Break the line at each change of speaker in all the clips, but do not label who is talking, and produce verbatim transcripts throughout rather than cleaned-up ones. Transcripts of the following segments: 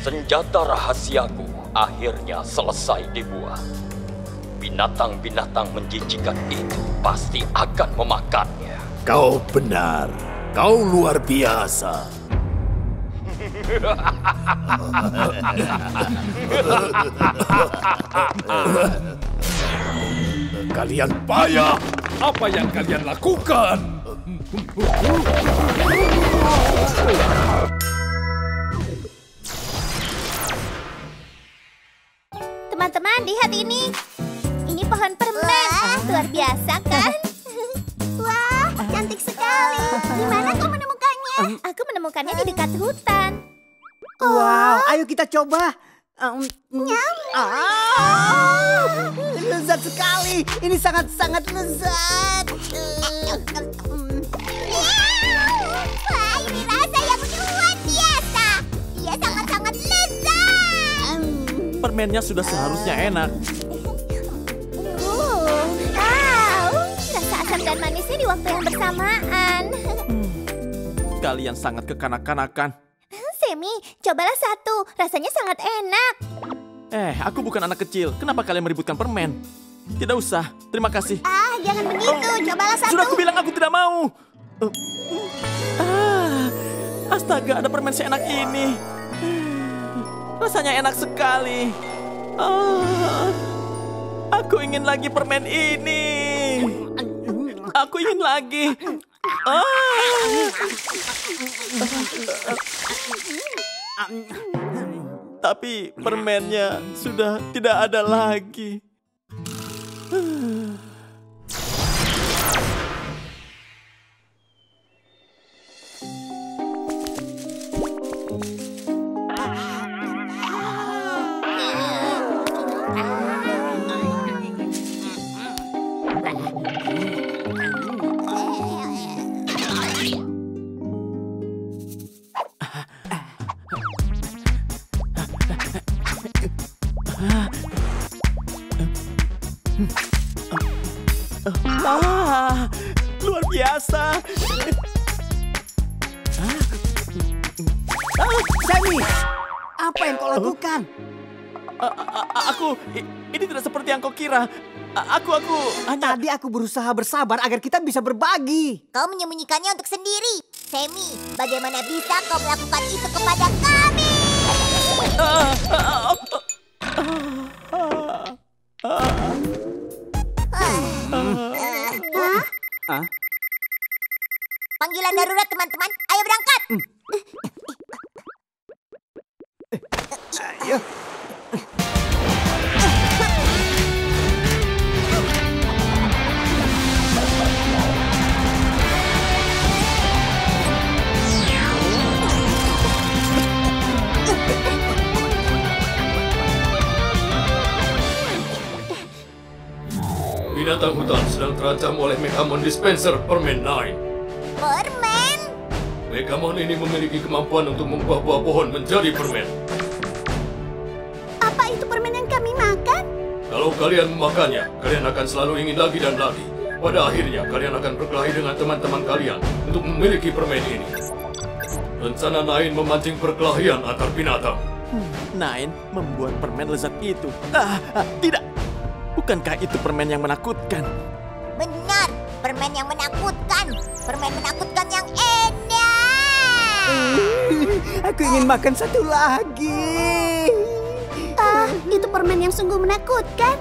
Senjata rahasiaku akhirnya selesai dibuat. Binatang-binatang menjijikan itu pasti akan memakannya.
Kau benar. Kau luar biasa. Kalian payah. Apa yang kalian lakukan?
Teman-teman, lihat ini. Ini pohon permen. Luar biasa, kan? Wah, cantik sekali. Di mana kau menemukannya? Aku menemukannya di dekat hutan.
Wow, ayo kita coba. Um,
Nyam.
Ah, lezat sekali. Ini sangat-sangat lezat.
Wah, ini rasa yang luar biasa. Ia sangat-sangat lezat.
Permennya sudah seharusnya enak.
Oh, wow. Rasa asam dan manisnya di waktu yang bersamaan.
Kalian sangat kekanak-kanakan.
Semi, cobalah satu. Rasanya sangat enak.
Eh, aku bukan anak kecil. Kenapa kalian meributkan permen? Tidak usah. Terima kasih.
Ah, jangan begitu. Cobalah satu.
Sudah aku bilang aku tidak mau. Uh, ah, astaga, ada permen seenak ini. Rasanya enak sekali. Ah, aku ingin lagi permen ini. Aku ingin lagi. Ah. Tapi permennya sudah tidak ada lagi. Ah, luar biasa.
Semi, apa yang kau lakukan?
A- a- a- aku, i- ini tidak seperti yang kau kira. A- Aku, aku hanya...
Tadi aku berusaha bersabar agar kita bisa berbagi.
Kau menyembunyikannya untuk sendiri. Semi, bagaimana bisa kau melakukan itu kepada kami?
Ah, ah, ah, ah, ah.
Ah?
Panggilan darurat, teman-teman. Ayo berangkat.
Ayo.
Binatang hutan sedang terancam oleh Megamon Dispenser Permen sembilan.
Permen?
Megamon ini memiliki kemampuan untuk mengubah buah pohon menjadi permen.
Apa itu permen yang kami makan?
Kalau kalian memakannya, kalian akan selalu ingin lagi dan lagi. Pada akhirnya, kalian akan berkelahi dengan teman-teman kalian untuk memiliki permen ini. Rencana Nain memancing perkelahian antar binatang.
Hmm, Nain membuat permen lezat itu. Ah, ah, tidak. Bukankah itu permen yang menakutkan?
Benar, permen yang menakutkan. Permen menakutkan yang enak.
Aku ingin makan satu lagi.
Ah, itu permen yang sungguh menakutkan.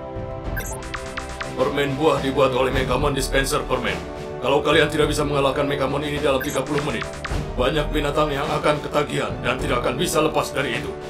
Permen buah dibuat oleh Megamon Dispenser Permen. Kalau kalian tidak bisa mengalahkan Megamon ini dalam tiga puluh menit, banyak binatang yang akan ketagihan dan tidak akan bisa lepas dari itu.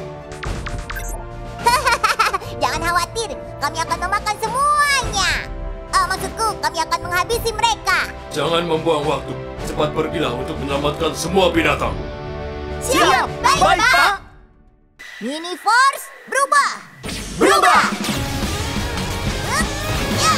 Jangan khawatir, kami akan memakan semuanya. Oh, maksudku, kami akan menghabisi mereka.
Jangan membuang waktu. Cepat pergilah untuk menyelamatkan semua binatang.
Siap, baik,
Baik,
Pak.
Pak.
Mini Force, berubah. Berubah. Hup, ya.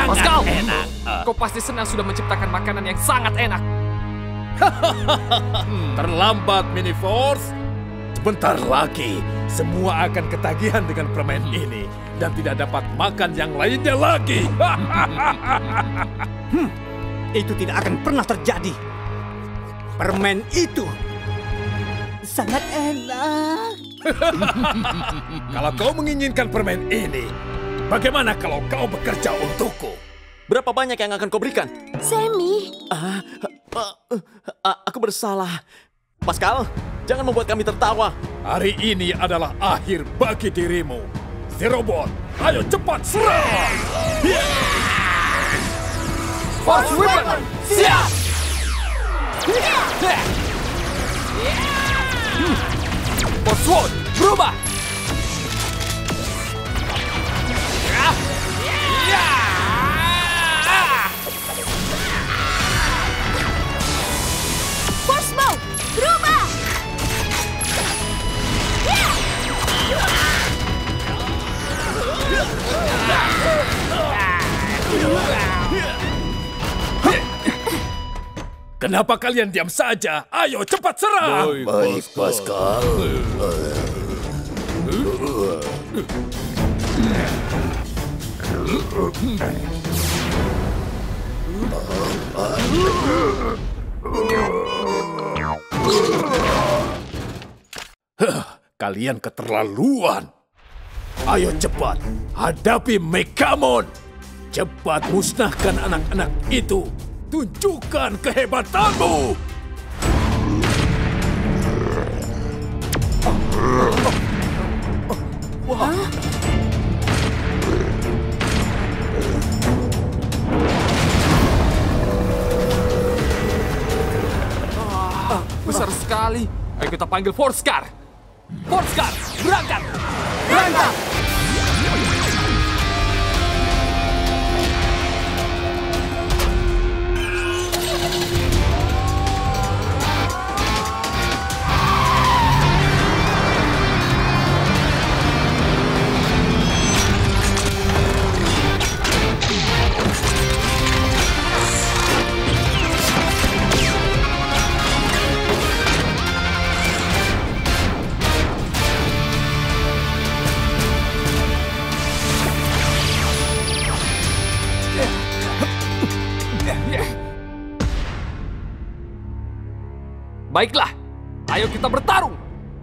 Pascal,
enak.
kau pasti senang sudah menciptakan makanan yang sangat enak.
Terlambat, Mini Force. Sebentar lagi, semua akan ketagihan dengan permen ini dan tidak dapat makan yang lainnya lagi.
Hmm, itu tidak akan pernah terjadi. Permen itu sangat enak.
Kalau kau menginginkan permen ini, bagaimana kalau kau bekerja untukku?
Berapa banyak yang akan kau berikan?
Sammy,
Ah, ah, ah, aku bersalah. Pascal, jangan membuat kami tertawa.
Hari ini adalah akhir bagi dirimu. Zerobot, ayo cepat serang!
Force Weapon, siap! Force Sword, berubah!
Force Bow, berubah!
Kenapa kalian diam saja? Ayo cepat serang!
Baik, Pascal.
Kalian keterlaluan. Ayo cepat, hadapi Megamon. Cepat musnahkan anak-anak itu. Tunjukkan kehebatanmu.
Besar sekali. Ayo kita panggil Force Car. Force Car, berangkat! Berangkat! Baiklah, ayo kita bertarung.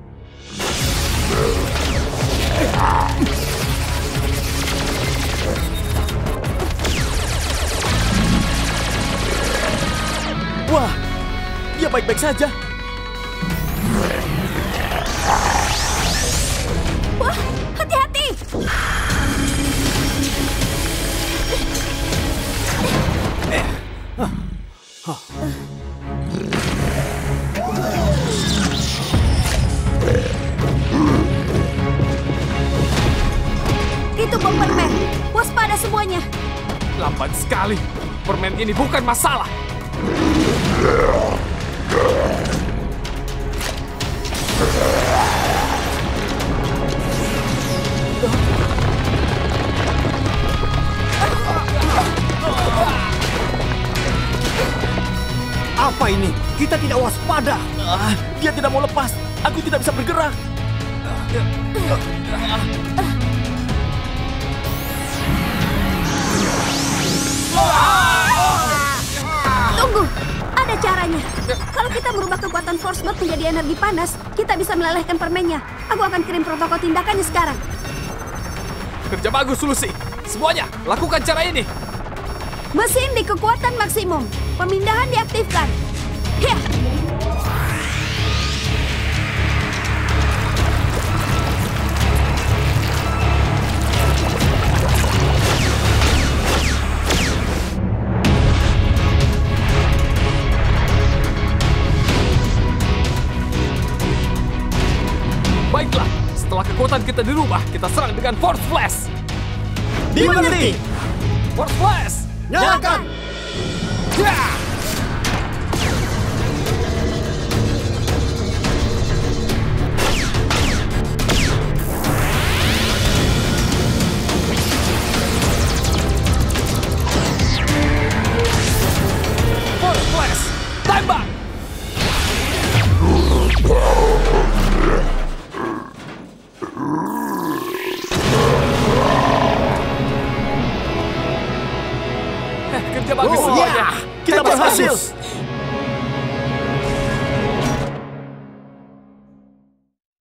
Wah, dia baik-baik saja.
Wah, hati-hati! Itu bom permen. Waspada semuanya.
Lambat sekali. Permen ini bukan masalah.
Apa ini? Kita tidak waspada.
Ah, dia tidak mau lepas. Aku tidak bisa bergerak.
Tunggu, ada caranya. Kalau kita merubah kekuatan Force Bolt menjadi energi panas, kita bisa melelehkan permennya. Aku akan kirim protokol tindakannya sekarang.
Kerja bagus, Lucy. Semuanya, lakukan cara ini.
Mesin di kekuatan maksimum. Pemindahan diaktifkan. Hiya!
Baiklah, setelah kekuatan kita dirubah, kita serang dengan Force Flash.
Dimengerti.
Force Flash!
Nyalakan!
Ya! dia bagus
Oh,
semuanya.
ya, kita
Hebat,
berhasil.
bagus.